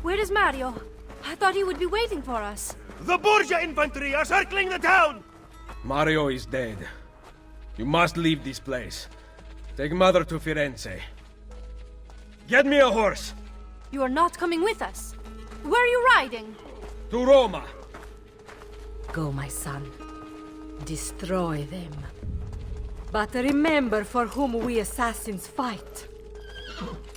Where is Mario? I thought he would be waiting for us. The Borgia infantry are circling the town! Mario is dead. You must leave this place. Take Mother to Firenze. Get me a horse! You are not coming with us. Where are you riding? To Roma! Go, my son. Destroy them. But remember for whom we assassins fight.